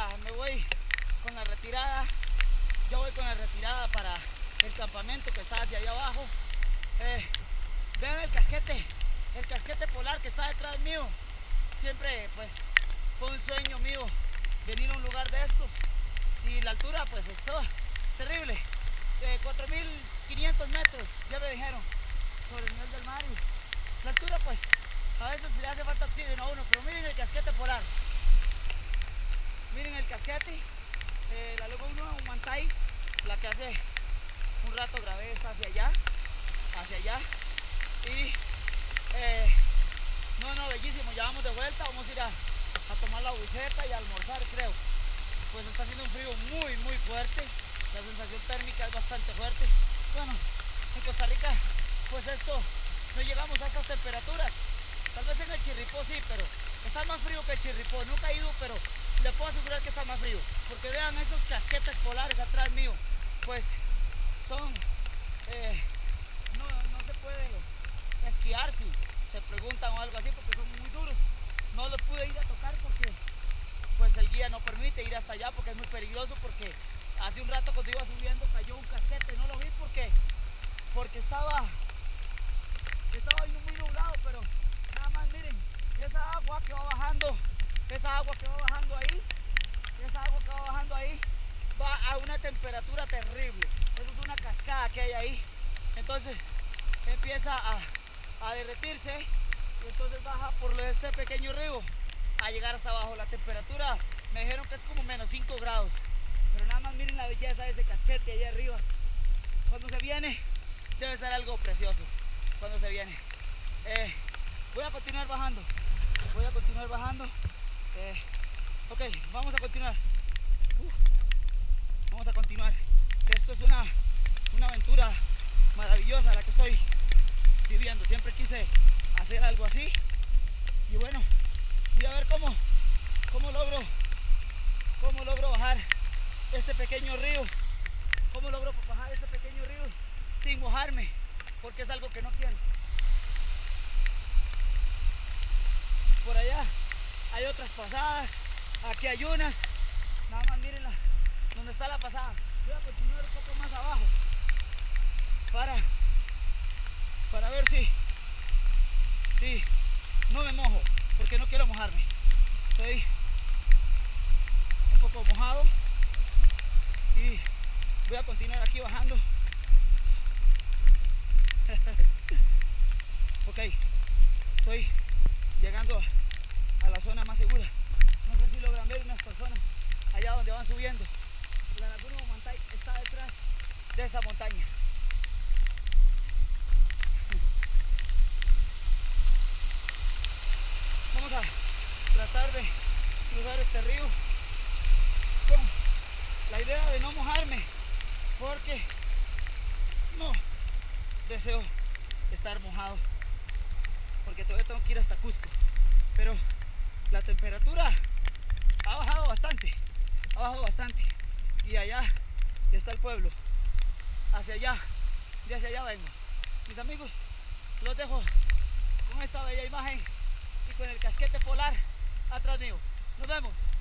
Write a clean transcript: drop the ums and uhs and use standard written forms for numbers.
ahorita me voy con la retirada. Yo voy con la retirada para el campamento que está hacia allá abajo. Vean el casquete polar que está detrás mío. Siempre pues fue un sueño mío venir a un lugar de estos. Y la altura pues es toda terrible. 4.500 metros, ya me dijeron, sobre el nivel del mar. Y la altura pues a veces le hace falta oxígeno a uno, pero miren el casquete polar. Miren el casquete, la Lobo 1 Humantay, la que hace un rato grabé, está hacia allá. Y no, bellísimo, ya vamos de vuelta, vamos a ir a tomar la buceta y a almorzar, creo. Pues está haciendo un frío muy fuerte, la sensación térmica es bastante fuerte. Bueno, en Costa Rica, pues no llegamos a estas temperaturas. Tal vez en el Chirripó sí, pero está más frío que el Chirripó. Nunca he ido, pero le puedo asegurar que está más frío. Porque vean esos casquetes polares atrás mío. Pues son... no se puede esquiar si se preguntan o algo así, porque son muy duros. No los pude ir a tocar porque pues el guía no permite ir hasta allá, porque es muy peligroso. Porque hace un rato cuando iba subiendo cayó un casquete. No lo vi porque estaba muy nublado, pero nada más miren, esa agua que va bajando ahí, va a una temperatura terrible. Eso es una cascada que hay ahí. Entonces empieza a derretirse y entonces baja por este pequeño río a llegar hasta abajo. La temperatura me dijeron que es como -5 grados, pero nada más miren la belleza de ese casquete ahí arriba. Cuando se viene debe ser algo precioso. Cuando se viene voy a continuar bajando. Ok, vamos a continuar. Vamos a continuar. Esto es una aventura maravillosa la que estoy viviendo. Siempre quise hacer algo así. Y bueno, voy a ver cómo logro bajar este pequeño río. Cómo logro bajar este pequeño río sin mojarme, porque es algo que no quiero. Por allá hay otras pasadas, aquí hay unas. Nada más miren donde está la pasada. Voy a continuar un poco más abajo para ver si no me mojo, porque no quiero mojarme. Estoy un poco mojado y voy a continuar aquí bajando. Ok, estoy llegando a la zona más segura. No sé si logran ver unas personas allá donde van subiendo. La Laguna Humantay está detrás de esa montaña. Vamos a tratar de cruzar este río con la idea de no mojarme, porque no deseo estar mojado, porque todavía tengo que ir hasta Cusco. Pero la temperatura ha bajado bastante, y allá está el pueblo. De hacia allá vengo. Mis amigos, los dejo con esta bella imagen y con el casquete polar atrás mío. Nos vemos.